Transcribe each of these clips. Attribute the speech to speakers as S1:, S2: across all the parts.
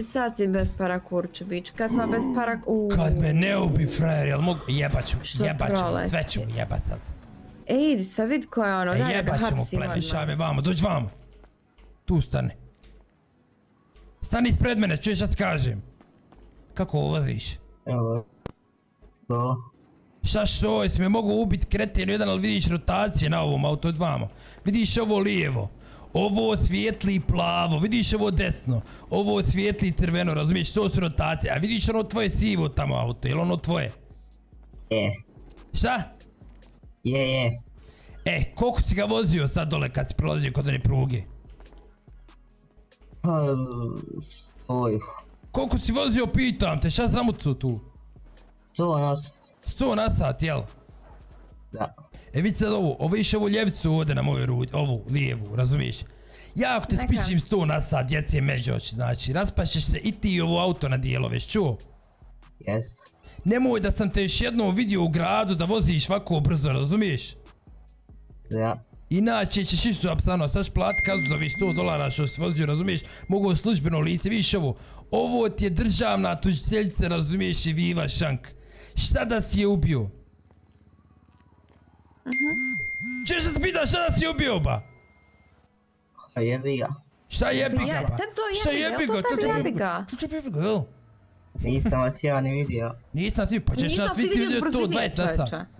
S1: Sad si bez para kurčević, kad smo bez para...
S2: Kad me ne ubi frajer, jel mogu... Jebat ću, sve ću mu jebat sad.
S1: Idi sad, vid ko je ono, daj da ga
S2: Jebat ću mu
S1: hapsimo
S2: plemiša me vamo, dođi vamo. Tu stani. Stani ispred mene, čuješ šta ti kažem? Kako ovo voziš?
S3: Evo. To.
S2: Šta što, jesi me mogu ubit kreten jedan, ali vidiš rotacije na ovom auto od vamo. Vidiš ovo lijevo. Ovo svijetli plavo, vidiš ovo desno. Ovo svijetli crveno, razumiješ, to su rotacije. A vidiš ono tvoje sivo tamo auto, jel ono tvoje?
S3: Je.
S2: Šta?
S3: Je.
S2: Koliko si ga vozio sad dole kad si prolazio kod one pruge? Koliko si vozio, pitam te, šta sam ucu tu?
S3: 100 na sat.
S2: 100 na sat, jel?
S3: Da.
S2: Vidi sad ovo iš ovu ljevicu ovdje na moju ruđu, ovu lijevu, razumiješ? Ja ako te spičim 100 na sat, djece međoć, znači, raspašćeš se i ti ovo auto na dijelove, čuo?
S3: Jes.
S2: Nemoj da sam te još jednom vidio u gradu da voziš ovako brzo, razumiješ?
S3: Da.
S2: Inače ćeš isto apsano, sad ćeš plati kaznu za ovih $100 što si vozio, razumiješ? Mogu službeno lice, vidiš ovo. Ovo ti je državna tužiteljica, razumiješ, i Viva Šank. Šta da si je ubio? Češ da se pitaš šta da si je ubio, ba?
S3: A jebi ga.
S2: Šta jebi ga, ba? Šta jebi ga? Šta jebi ga, jel?
S3: Nisam vas ja ni vidio.
S2: Nisam si, pa ćeš nas vidjeti vidio to 20 na sat.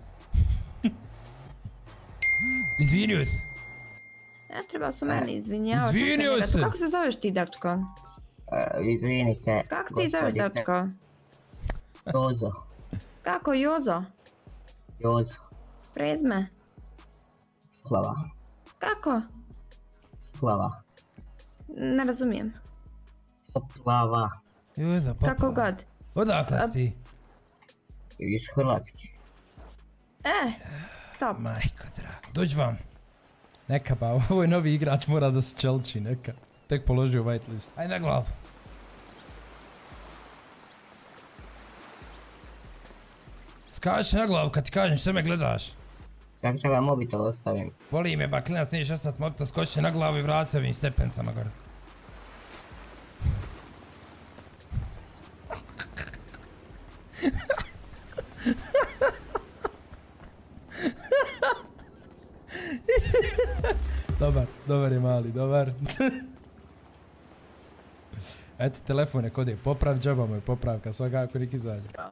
S2: Izvinio se.
S1: Ne treba su meni izvinjavati.
S2: Izvinio se.
S1: Kako se zoveš ti, dačko?
S3: Izvinite.
S1: Kako ti zoveš, dačko?
S3: Jozo.
S1: Kako, Jozo?
S3: Jozo.
S1: Prezme?
S3: Plava.
S1: Kako?
S3: Plava.
S1: Ne razumijem.
S3: Plava.
S2: Jozo, pa.
S1: Kako god.
S2: Odakle si?
S3: Iz Hrvatske.
S1: Stop.
S2: Majko draga, dođi vam. Neka ba, ovo je novi igrač, mora da se čelči, neka. Tek položio whitelist. Ajde na glavu. Skači na glavu kad ti kažem što me gledaš.
S3: Kako će ga mobitel ostavim?
S2: Voli me ba, klinac nije 16 mobitel, skoči na glavu i vrati se ovim stepencama gore. Dobar je mali, dobar. Eto telefon nek ode, poprav džaba moj, popravka, svakako nek izađe.